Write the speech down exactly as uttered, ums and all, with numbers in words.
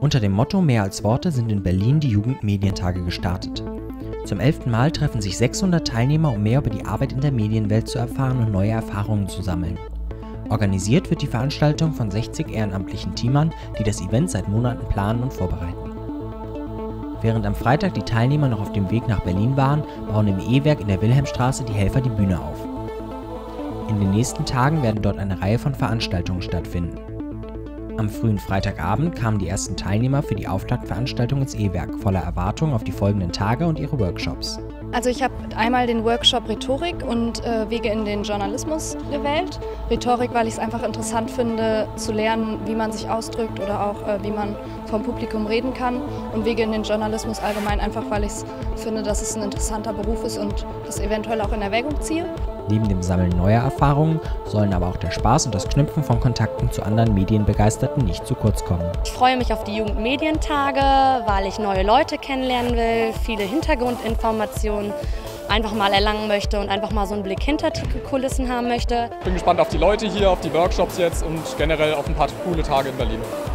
Unter dem Motto Mehr als Worte sind in Berlin die Jugendmedientage gestartet. Zum elften Mal treffen sich sechshundert Teilnehmer, um mehr über die Arbeit in der Medienwelt zu erfahren und neue Erfahrungen zu sammeln. Organisiert wird die Veranstaltung von sechzig ehrenamtlichen Teamern, die das Event seit Monaten planen und vorbereiten. Während am Freitag die Teilnehmer noch auf dem Weg nach Berlin waren, bauen im E-Werk in der Wilhelmstraße die Helfer die Bühne auf. In den nächsten Tagen werden dort eine Reihe von Veranstaltungen stattfinden. Am frühen Freitagabend kamen die ersten Teilnehmer für die Auftaktveranstaltung ins E-Werk, voller Erwartung auf die folgenden Tage und ihre Workshops. Also ich habe einmal den Workshop Rhetorik und äh, Wege in den Journalismus gewählt. Rhetorik, weil ich es einfach interessant finde, zu lernen, wie man sich ausdrückt oder auch äh, wie man vom Publikum reden kann. Und Wege in den Journalismus allgemein einfach, weil ich finde, dass es ein interessanter Beruf ist und das eventuell auch in Erwägung ziehe. Neben dem Sammeln neuer Erfahrungen sollen aber auch der Spaß und das Knüpfen von Kontakten zu anderen Medienbegeisterten nicht zu kurz kommen. Ich freue mich auf die Jugendmedientage, weil ich neue Leute kennenlernen will, viele Hintergrundinformationen einfach mal erlangen möchte und einfach mal so einen Blick hinter die Kulissen haben möchte. Ich bin gespannt auf die Leute hier, auf die Workshops jetzt und generell auf ein paar coole Tage in Berlin.